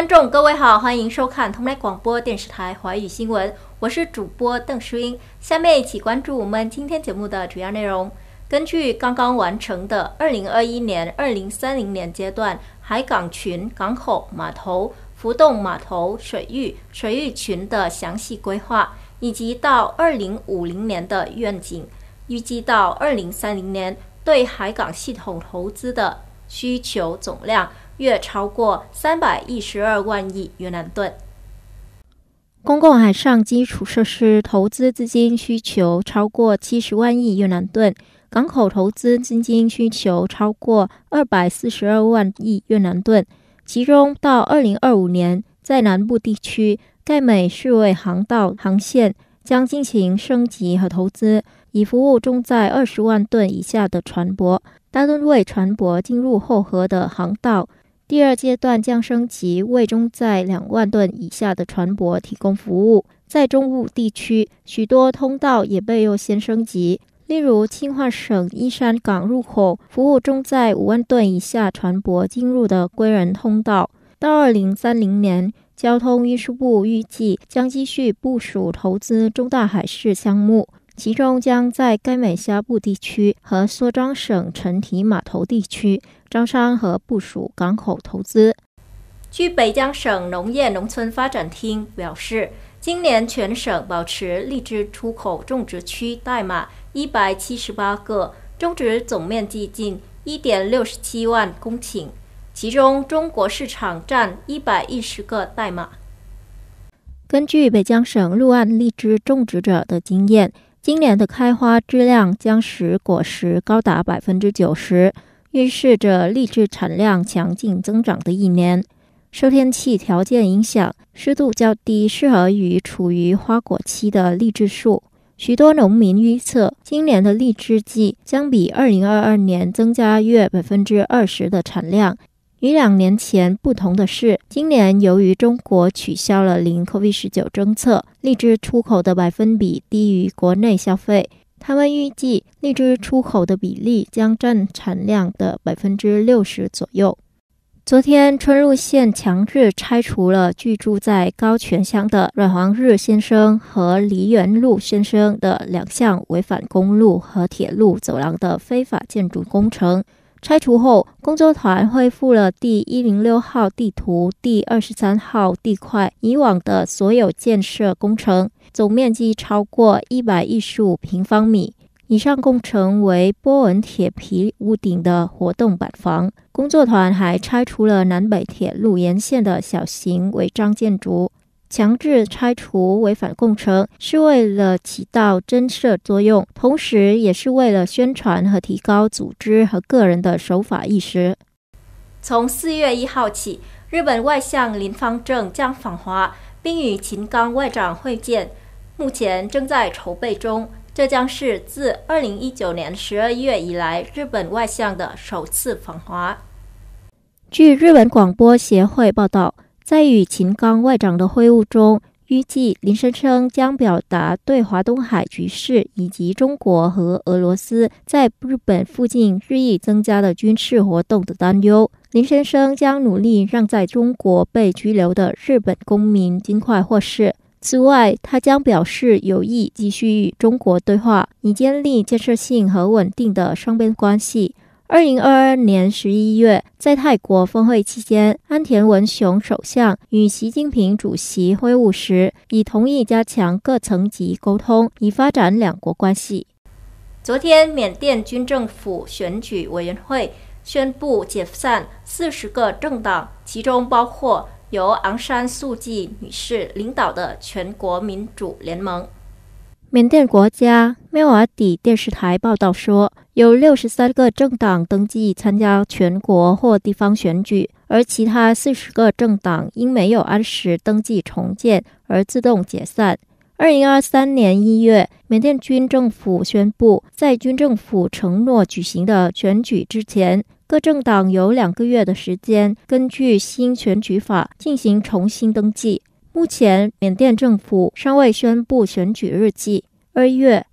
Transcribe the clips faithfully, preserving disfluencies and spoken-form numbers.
观众各位好，欢迎收看同来广播电视台华语新闻，我是主播邓淑英。下面一起关注我们今天节目的主要内容。根据刚刚完成的二零二一年二零三零年阶段海港群、港口、码头、浮动码头、水域、水域群的详细规划，以及到二零五零年的愿景，预计到二零三零年对海港系统投资的需求总量约超过三百一十二万亿越南盾。 公共海上基础设施投资资金需求超过七十万亿越南盾，港口投资资金需求超过二百四十二万亿越南盾。其中，到二零二五年，在南部地区，盖美世卫航道航线将进行升级和投资，以服务重载二十万吨以下的船舶、大吨位船舶进入后河的航道。第二阶段将升级为中载两万吨以下的船舶提供服务。在中部地区，许多通道也被优先升级，例如清化省依山港入口服务中载五万吨以下船舶进入的归仁通道。到二零三零年，交通运输部预计将继续部署投资中大海事项目，其中将在该美辖部地区和缩章省陈堤码头地区招商和部署港口投资。 据北江省农业农村发展厅表示，今年全省保持荔枝出口种植区代码一百七十八个，种植总面积近 一点六七万公顷，其中中国市场占一百一十个代码。 根据北江省陆岸荔枝种植者的经验，今年的开花质量将使果实高达 百分之九十， 预示着荔枝产量强劲增长的一年。受天气条件影响，湿度较低，适合于处于花果期的荔枝树。许多农民预测，今年的荔枝季将比二零二二年增加约 百分之二十 的产量。与两年前不同的是，今年由于中国取消了零 COVID 十九 政策，荔枝出口的百分比低于国内消费。他们预计荔枝出口的比例将占产量的 百分之六十 左右。昨天，春鹿县强制拆除了居住在高泉乡的阮黄日先生和黎元禄先生的两项违反公路和铁路走廊的非法建筑工程。拆除后，工作团恢复了第一零六号地图第二十三号地块以往的所有建设工程，总面积超过一百一十五平方米。以上工程为波纹铁皮屋顶的活动板房。工作团还拆除了南北铁路沿线的小型违章建筑。强制拆除违反工程是为了起到震慑作用，同时也是为了宣传和提高组织和个人的守法意识。 从四月一号起，日本外相林芳正将访华，并与秦刚外长会见，目前正在筹备中。这将是自二零一九年十二月以来日本外相的首次访华。 据日本广播协会报道，在与秦刚外长的会晤中，预计林先生将表达对华东海局势以及中国和俄罗斯在日本附近日益增加的军事活动的担忧。林先生将努力让在中国被拘留的日本公民尽快获释。此外，他将表示有意继续与中国对话，以建立建设性和稳定的双边关系。二零二二年十一月，在泰国峰会期间，安田文雄首相与习近平主席会晤时，已同意加强各层级沟通，以发展两国关系。 昨天，缅甸军政府选举委员会宣布解散四十个政党，其中包括由昂山素季女士领导的全国民主联盟。 缅甸国家妙瓦底电视台报道说，有六十三个政党登记参加全国或地方选举，而其他四十个政党因没有按时登记重建而自动解散。二零二三年一月，缅甸军政府宣布，在军政府承诺举行的选举之前，各政党有两个月的时间，根据新选举法进行重新登记。目前，缅甸政府尚未宣布选举日期。二月，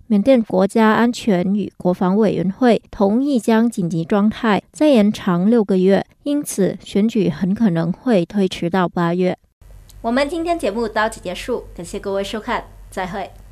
缅甸国家安全与国防委员会同意将紧急状态再延长六个月，因此选举很可能会推迟到八月。 我们今天节目到此结束，感谢各位收看，再会。